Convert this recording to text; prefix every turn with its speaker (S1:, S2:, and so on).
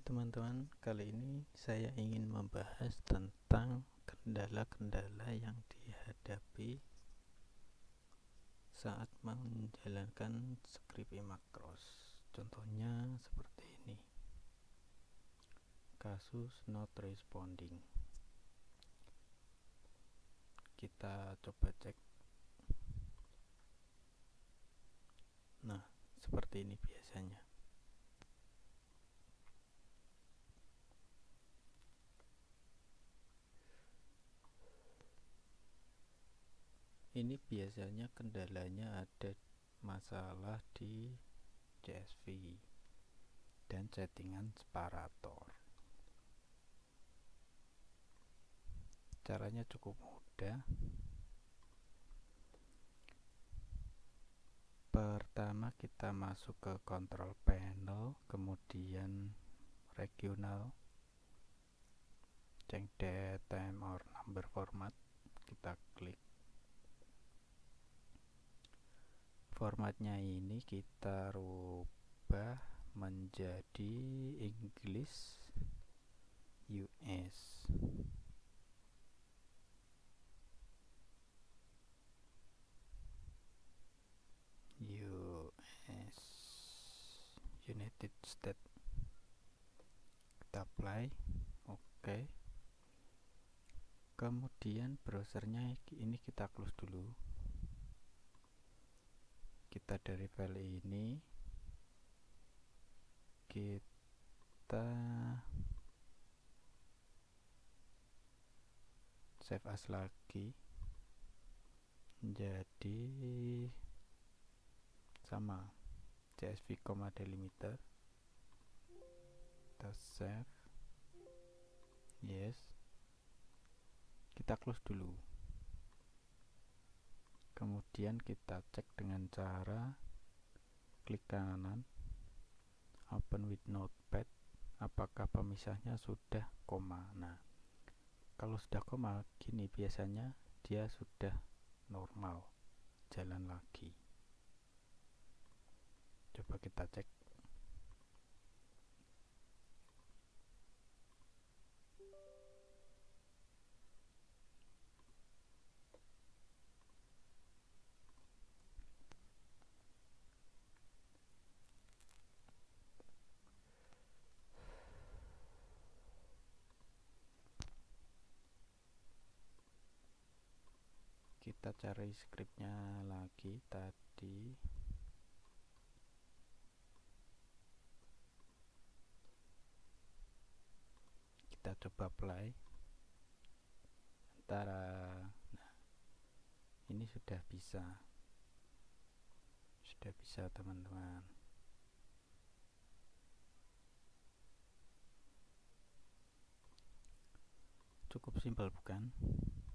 S1: teman-teman, kali ini saya ingin membahas tentang kendala-kendala yang dihadapi saat menjalankan script Macros. Contohnya seperti ini. Kasus not responding. Kita coba cek. Nah, seperti ini biasanya. Ini biasanya kendalanya ada masalah di CSV dan settingan separator. Caranya cukup mudah. Pertama kita masuk ke control panel, kemudian regional, change date, time or number format. Kita klik. Formatnya ini kita rubah menjadi English US. United States. Kita apply. Oke. Kemudian browsernya ini kita close dulu. Kita dari file ini kita save as lagi, jadi sama CSV, delimiter. Kita save, yes, kita close dulu. Kemudian kita cek dengan cara klik kanan, open with notepad, apakah pemisahnya sudah koma. Nah, kalau sudah koma gini biasanya dia sudah normal, jalan lagi. Coba kita cek. Kita cari scriptnya lagi tadi. Kita coba play. Nah, ini sudah bisa teman-teman. Cukup simpel bukan?